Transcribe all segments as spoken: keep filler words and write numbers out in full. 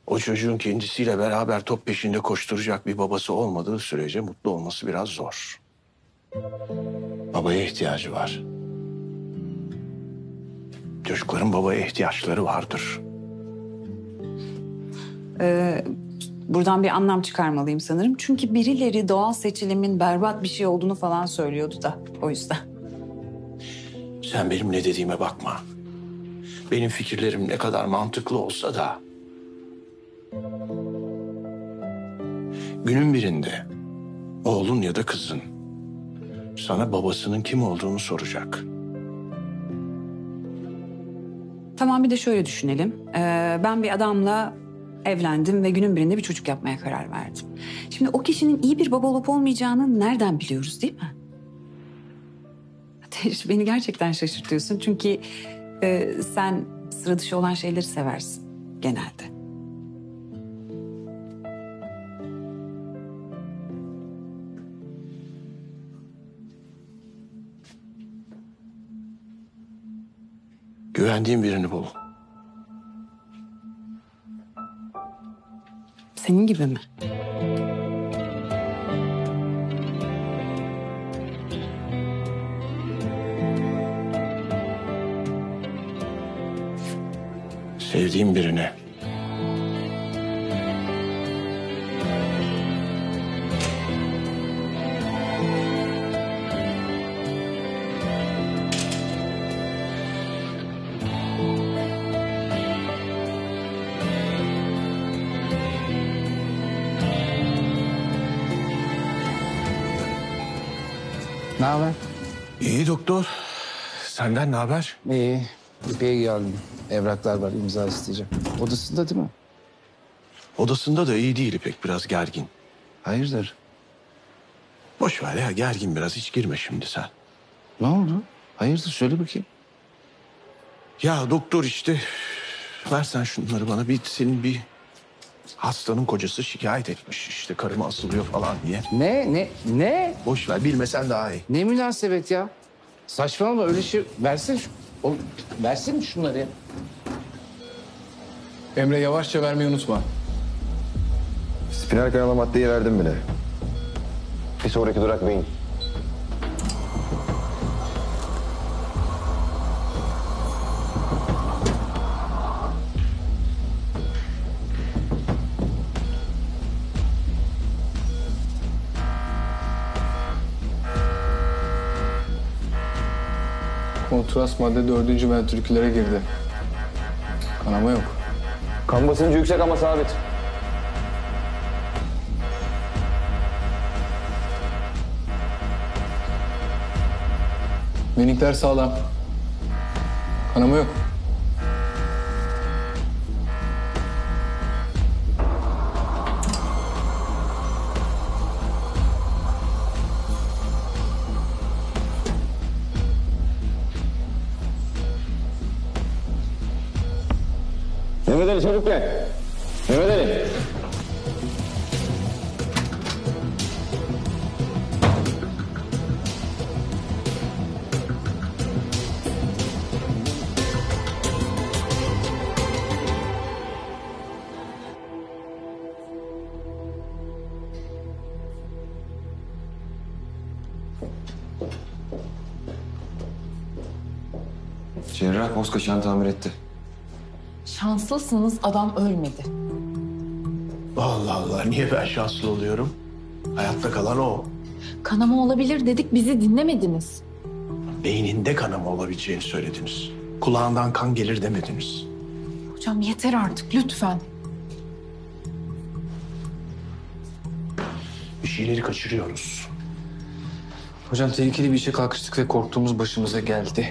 O çocuğun kendisiyle beraber top peşinde koşturacak bir babası olmadığı sürece mutlu olması biraz zor. Babaya ihtiyacı var. Çocukların babaya ihtiyaçları vardır. Ee, buradan bir anlam çıkarmalıyım sanırım. Çünkü birileri doğal seçilimin berbat bir şey olduğunu falan söylüyordu da o yüzden. Sen benim ne dediğime bakma. Benim fikirlerim ne kadar mantıklı olsa da... günün birinde oğlun ya da kızın sana babasının kim olduğunu soracak. Tamam, bir de şöyle düşünelim. Ee, ben bir adamla evlendim ve günün birinde bir çocuk yapmaya karar verdim. Şimdi o kişinin iyi bir baba olup olmayacağını nereden biliyoruz, değil mi? Ateş, beni gerçekten şaşırtıyorsun. Çünkü e, sen sıra dışı olan şeyleri seversin genelde. Güvendiğin birini bul. Senin gibi mi? Sevdiğin birini. Ne haber? İyi doktor. Senden ne haber? İyi. İpek'e geldim. Evraklar var, imza isteyeceğim. Odasında değil mi? Odasında da iyi değil İpek, biraz gergin. Hayırdır? Boş ver ya, gergin biraz, hiç girme şimdi sen. Ne oldu? Hayırdır, söyle bakayım. Ya doktor işte, versen şunları bana, bir senin bir hastanın kocası şikayet etmiş. İşte karıma asılıyor falan diye. Ne, ne, ne? Boş ver, bilmesen daha iyi. Ne münasebet ya? Saçmalama, öyle şey. Versene şu... Oğlum, versene şunları ya. Emre, yavaşça vermeyi unutma. Spinal kanala maddeyi verdim bile. Bir sonraki durak beyin. Kontrast madde dördüncü ventriküllere girdi. Kanama yok. Kan basıncı yüksek ama sabit. Minikler sağlam. Kanama yok. Mehmet Ali çabuk gel. Mehmet Ali. Cerrah boz kaçağını tamir etti. Şanslısınız, adam ölmedi. Allah Allah, niye ben şanslı oluyorum? Hayatta kalan o. Kanama olabilir dedik, bizi dinlemediniz. Beyninde kanama olabileceğini söylediniz. Kulağından kan gelir demediniz. Hocam yeter artık, lütfen. Bir şeyleri kaçırıyoruz. Hocam, tehlikeli bir işe kalkıştık ve korktuğumuz başımıza geldi.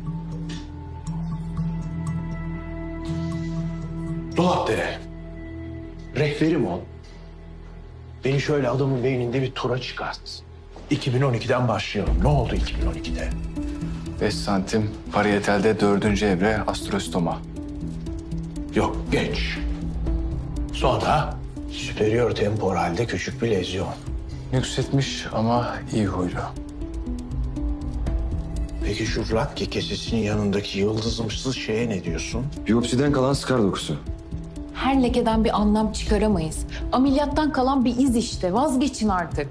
Dolapdere. Rehberim ol. Beni şöyle adamın beyninde bir tura çıkart. iki bin on ikiden başlayalım. Ne oldu iki bin on ikide? Beş santim parietelde dördüncü evre astrostoma. Yok, geç. Sonra superior temporalde küçük bir lezyon. Yükseltmiş ama iyi huylu. Peki şu Radke kesesinin yanındaki yıldızımsız şeye ne diyorsun? Biyopsiden kalan skar dokusu. Her her lekeden bir anlam çıkaramayız. Ameliyattan kalan bir iz işte. Vazgeçin artık.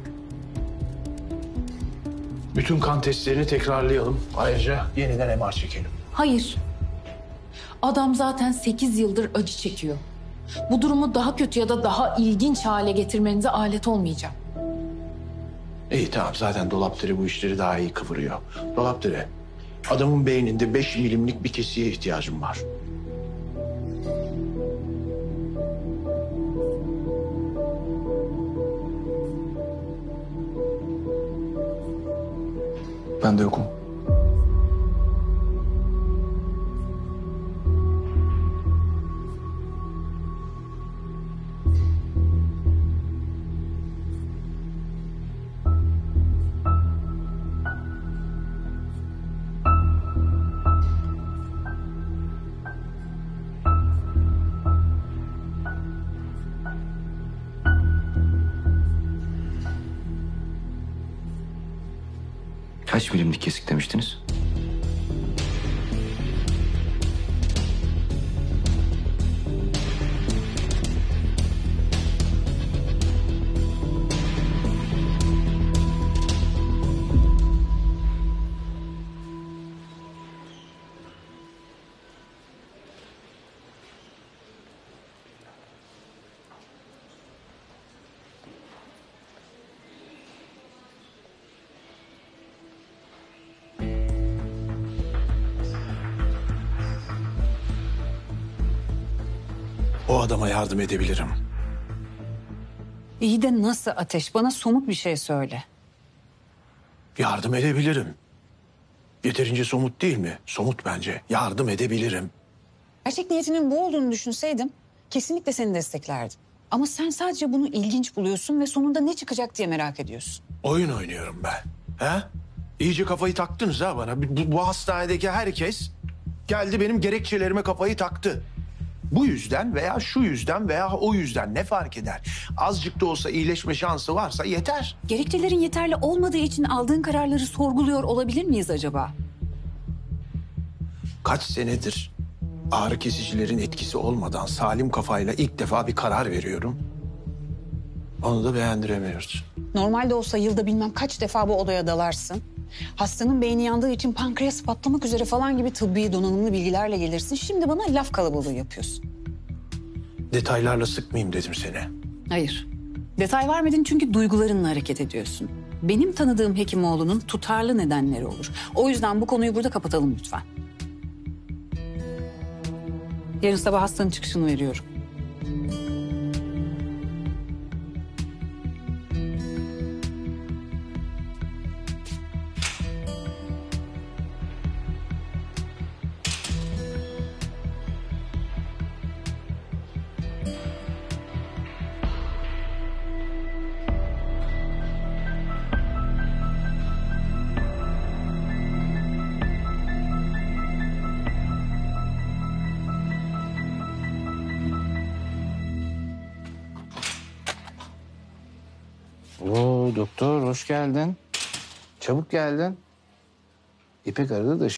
Bütün kan testlerini tekrarlayalım. Ayrıca yeniden M R çekelim. Hayır. Adam zaten sekiz yıldır acı çekiyor. Bu durumu daha kötü ya da daha ilginç hale getirmenize alet olmayacağım. İyi tamam, zaten Dolapdere bu işleri daha iyi kıvırıyor. Dolapdere, adamın beyninde beş milimlik bir kesiye ihtiyacım var. Ben de yokum. Kaç milimlik kesik demiştiniz? O adama yardım edebilirim. İyi de nasıl Ateş? Bana somut bir şey söyle. Yardım edebilirim. Yeterince somut değil mi? Somut bence. Yardım edebilirim. Gerçek niyetinin bu olduğunu düşünseydim kesinlikle seni desteklerdim. Ama sen sadece bunu ilginç buluyorsun ve sonunda ne çıkacak diye merak ediyorsun. Oyun oynuyorum ben. He? İyice kafayı taktınız ha bana. Bu, bu hastanedeki herkes geldi benim gerekçelerime kafayı taktı. Bu yüzden veya şu yüzden veya o yüzden ne fark eder? Azıcık da olsa iyileşme şansı varsa yeter. Gerekçelerin yeterli olmadığı için aldığın kararları sorguluyor olabilir miyiz acaba? Kaç senedir ağrı kesicilerin etkisi olmadan salim kafayla ilk defa bir karar veriyorum. Onu da beğendiremiyoruz. Normalde olsa yılda bilmem kaç defa bu odaya dalarsın. Hastanın beyni yandığı için pankreas patlamak üzere falan gibi tıbbi donanımlı bilgilerle gelirsin. Şimdi bana laf kalabalığı yapıyorsun. Detaylarla sıkmayayım dedim seni. Hayır. Detay vermedin çünkü duygularınla hareket ediyorsun. Benim tanıdığım Hekimoğlu'nun tutarlı nedenleri olur. O yüzden bu konuyu burada kapatalım lütfen. Yarın sabah hastanın çıkışını veriyorum. Oo doktor hoş geldin. Çabuk geldin. İpek aradı da